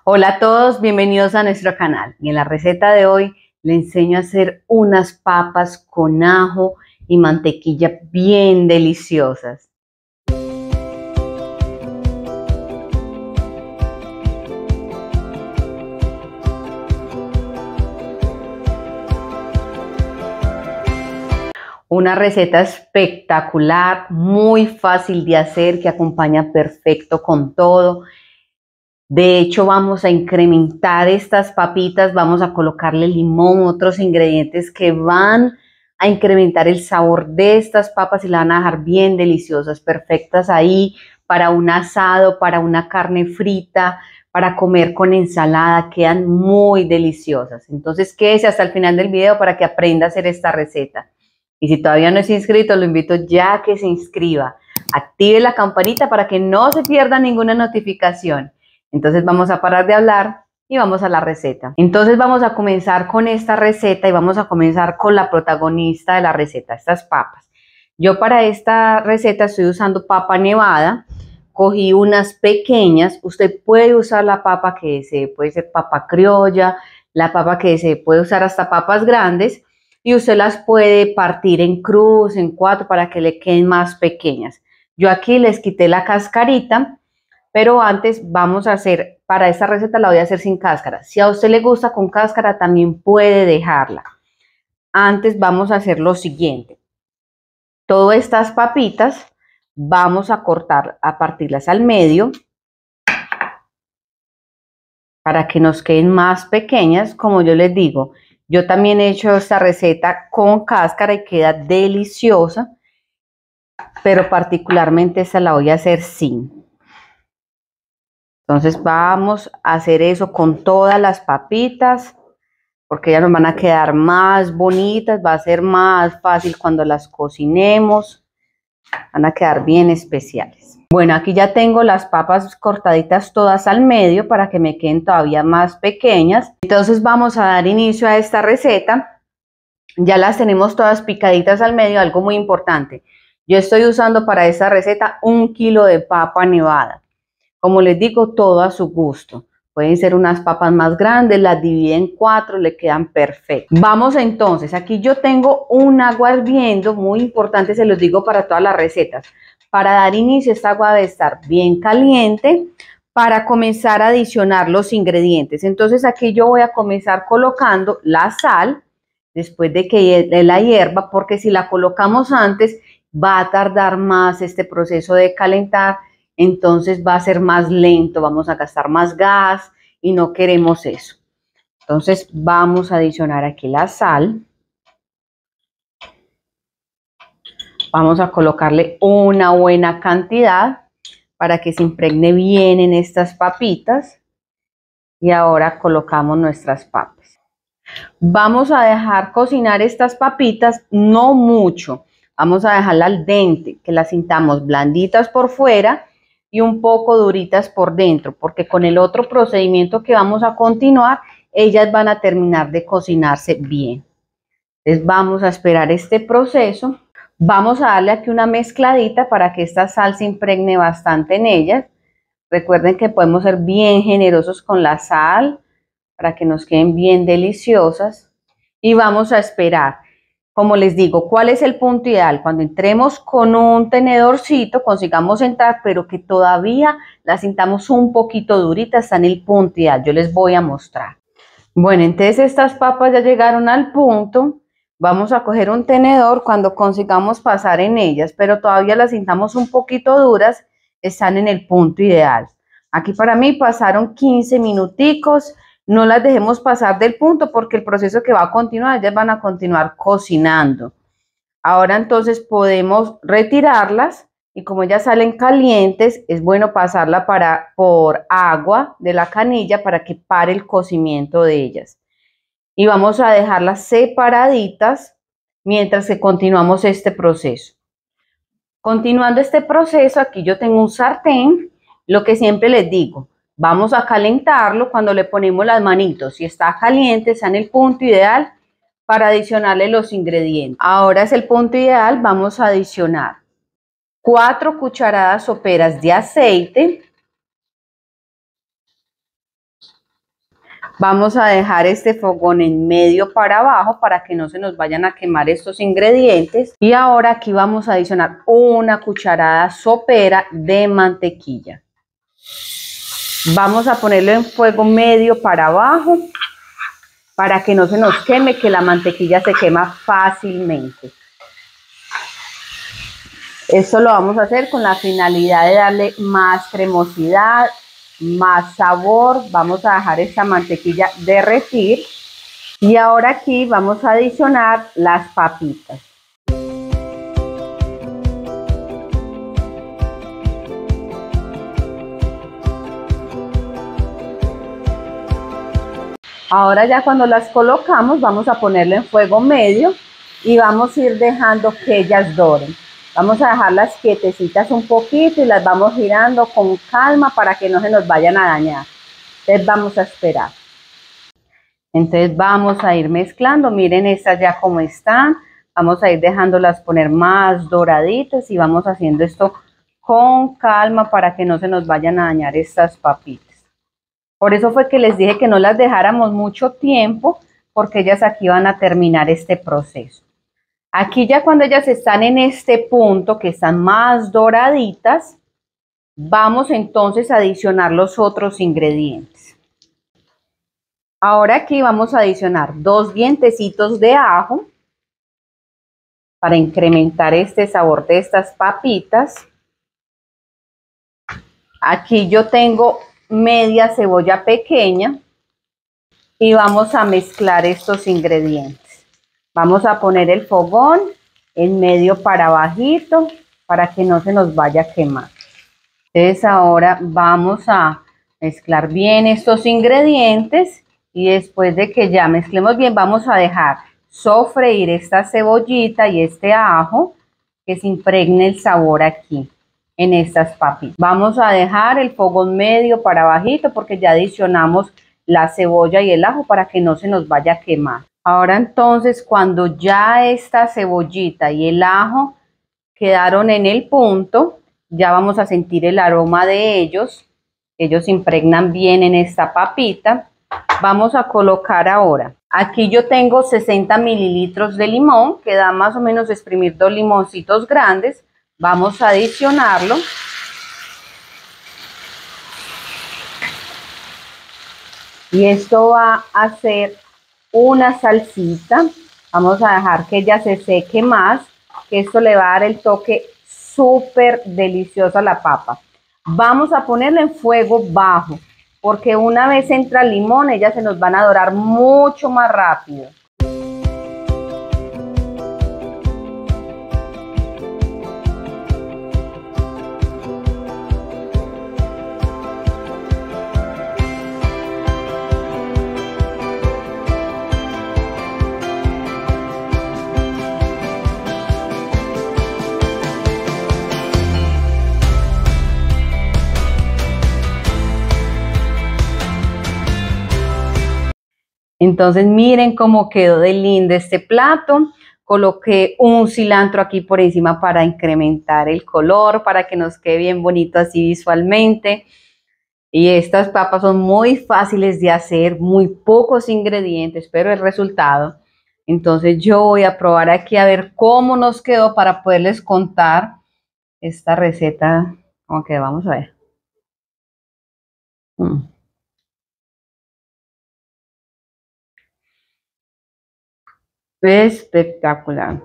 Hola a todos, bienvenidos a nuestro canal. Y en la receta de hoy le enseño a hacer unas papas con ajo y mantequilla bien deliciosas. Una receta espectacular, muy fácil de hacer, que acompaña perfecto con todo. De hecho, vamos a incrementar estas papitas, vamos a colocarle limón, otros ingredientes que van a incrementar el sabor de estas papas y la van a dejar bien deliciosas, perfectas ahí para un asado, para una carne frita, para comer con ensalada, quedan muy deliciosas. Entonces, quédese hasta el final del video para que aprenda a hacer esta receta. Y si todavía no es inscrito, lo invito ya a que se inscriba. Active la campanita para que no se pierda ninguna notificación. Entonces vamos a parar de hablar y vamos a la receta. Entonces vamos a comenzar con esta receta y vamos a comenzar con la protagonista de la receta, estas papas. Yo para esta receta estoy usando papa nevada, cogí unas pequeñas, usted puede usar la papa que desee, puede ser papa criolla, la papa que desee, puede usar hasta papas grandes y usted las puede partir en cruz, en cuatro para que le queden más pequeñas. Yo aquí les quité la cascarita. Pero antes vamos a hacer, para esta receta la voy a hacer sin cáscara. Si a usted le gusta con cáscara, también puede dejarla. Antes vamos a hacer lo siguiente. Todas estas papitas vamos a cortar, a partirlas al medio para que nos queden más pequeñas. Como yo les digo, yo también he hecho esta receta con cáscara y queda deliciosa, pero particularmente esta la voy a hacer sin. Entonces vamos a hacer eso con todas las papitas, porque ya nos van a quedar más bonitas, va a ser más fácil cuando las cocinemos, van a quedar bien especiales. Bueno, aquí ya tengo las papas cortaditas todas al medio para que me queden todavía más pequeñas. Entonces vamos a dar inicio a esta receta. Ya las tenemos todas picaditas al medio, algo muy importante. Yo estoy usando para esta receta 1 kilo de papa nevada. Como les digo, todo a su gusto. Pueden ser unas papas más grandes, las dividen en 4, le quedan perfectas. Vamos entonces, aquí yo tengo un agua hirviendo, muy importante, se los digo para todas las recetas. Para dar inicio, esta agua debe estar bien caliente para comenzar a adicionar los ingredientes. Entonces aquí yo voy a comenzar colocando la sal, después de que la hierva, porque si la colocamos antes, va a tardar más este proceso de calentar. Entonces va a ser más lento, vamos a gastar más gas y no queremos eso. Entonces vamos a adicionar aquí la sal. Vamos a colocarle una buena cantidad para que se impregne bien en estas papitas. Y ahora colocamos nuestras papas. Vamos a dejar cocinar estas papitas no mucho. Vamos a dejarlas al dente, que las sintamos blanditas por fuera y un poco duritas por dentro, porque con el otro procedimiento que vamos a continuar, ellas van a terminar de cocinarse bien. Entonces vamos a esperar este proceso. Vamos a darle aquí una mezcladita para que esta sal se impregne bastante en ellas. Recuerden que podemos ser bien generosos con la sal para que nos queden bien deliciosas. Y vamos a esperar. Como les digo, ¿cuál es el punto ideal? Cuando entremos con un tenedorcito, consigamos entrar, pero que todavía la sintamos un poquito durita, está en el punto ideal. Yo les voy a mostrar. Bueno, entonces estas papas ya llegaron al punto. Vamos a coger un tenedor cuando consigamos pasar en ellas, pero todavía las sintamos un poquito duras, están en el punto ideal. Aquí para mí pasaron 15 minuticos. No las dejemos pasar del punto porque el proceso que va a continuar, ellas van a continuar cocinando. Ahora entonces podemos retirarlas y como ya salen calientes, es bueno pasarla por agua de la canilla para que pare el cocimiento de ellas. Y vamos a dejarlas separaditas mientras que continuamos este proceso. Continuando este proceso, aquí yo tengo un sartén, lo que siempre les digo. Vamos a calentarlo cuando le ponemos las manitos. Si está caliente, está en el punto ideal para adicionarle los ingredientes. Ahora es el punto ideal, vamos a adicionar 4 cucharadas soperas de aceite, Vamos a dejar este fogón en medio para abajo para que no se nos vayan a quemar estos ingredientes. Y ahora aquí vamos a adicionar una cucharada sopera de mantequilla. Vamos a ponerlo en fuego medio para abajo para que no se nos queme, que la mantequilla se quema fácilmente. Esto lo vamos a hacer con la finalidad de darle más cremosidad, más sabor. Vamos a dejar esta mantequilla derretir y ahora aquí vamos a adicionar las papitas. Ahora ya cuando las colocamos vamos a ponerlo en fuego medio y vamos a ir dejando que ellas doren. Vamos a dejarlas quietecitas un poquito y las vamos girando con calma para que no se nos vayan a dañar. Entonces vamos a esperar. Entonces vamos a ir mezclando. Miren estas ya como están. Vamos a ir dejándolas poner más doraditas y vamos haciendo esto con calma para que no se nos vayan a dañar estas papitas. Por eso fue que les dije que no las dejáramos mucho tiempo porque ellas aquí van a terminar este proceso. Aquí ya cuando ellas están en este punto, que están más doraditas, vamos entonces a adicionar los otros ingredientes. Ahora aquí vamos a adicionar 2 dientecitos de ajo para incrementar este sabor de estas papitas. Aquí yo tengo media cebolla pequeña y vamos a mezclar estos ingredientes. Vamos a poner el fogón en medio para bajito para que no se nos vaya a quemar. Entonces ahora vamos a mezclar bien estos ingredientes y después de que ya mezclemos bien vamos a dejar sofreír esta cebollita y este ajo que se impregne el sabor aquí en estas papitas. Vamos a dejar el fogón medio para bajito porque ya adicionamos la cebolla y el ajo para que no se nos vaya a quemar. Ahora entonces cuando ya esta cebollita y el ajo quedaron en el punto, ya vamos a sentir el aroma de ellos. Ellos impregnan bien en esta papita. Vamos a colocar ahora. Aquí yo tengo 60 mililitros de limón, que da más o menos exprimir 2 limoncitos grandes. Vamos a adicionarlo. Y esto va a ser una salsita. Vamos a dejar que ella se seque más, que esto le va a dar el toque súper delicioso a la papa. Vamos a ponerlo en fuego bajo, porque una vez entra el limón, ellas se nos van a dorar mucho más rápido. Entonces miren cómo quedó de lindo este plato. Coloqué un cilantro aquí por encima para incrementar el color, para que nos quede bien bonito así visualmente. Y estas papas son muy fáciles de hacer, muy pocos ingredientes, pero el resultado. Entonces yo voy a probar aquí a ver cómo nos quedó para poderles contar esta receta. Ok, vamos a ver. Espectacular.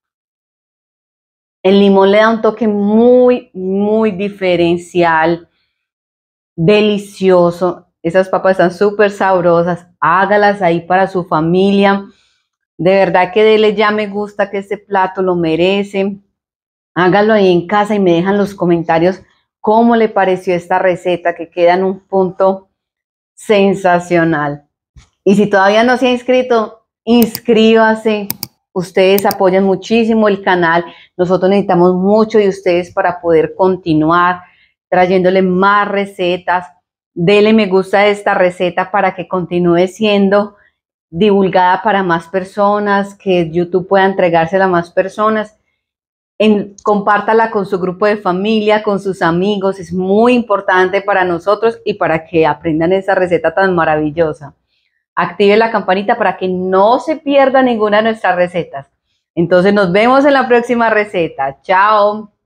El limón le da un toque muy diferencial, delicioso. Esas papas están súper sabrosas. Hágalas ahí para su familia. De verdad que dele ya me gusta, que este plato lo merece. Hágalo ahí en casa y me dejan los comentarios cómo le pareció esta receta, que queda en un punto sensacional. Y si todavía no se ha inscrito, inscríbase. Ustedes apoyan muchísimo el canal. Nosotros necesitamos mucho de ustedes para poder continuar trayéndole más recetas. Dele me gusta a esta receta para que continúe siendo divulgada para más personas, que YouTube pueda entregársela a más personas. Compártala con su grupo de familia, con sus amigos. Es muy importante para nosotros y para que aprendan esa receta tan maravillosa. active la campanita para que no se pierda ninguna de nuestras recetas. Entonces nos vemos en la próxima receta. Chao.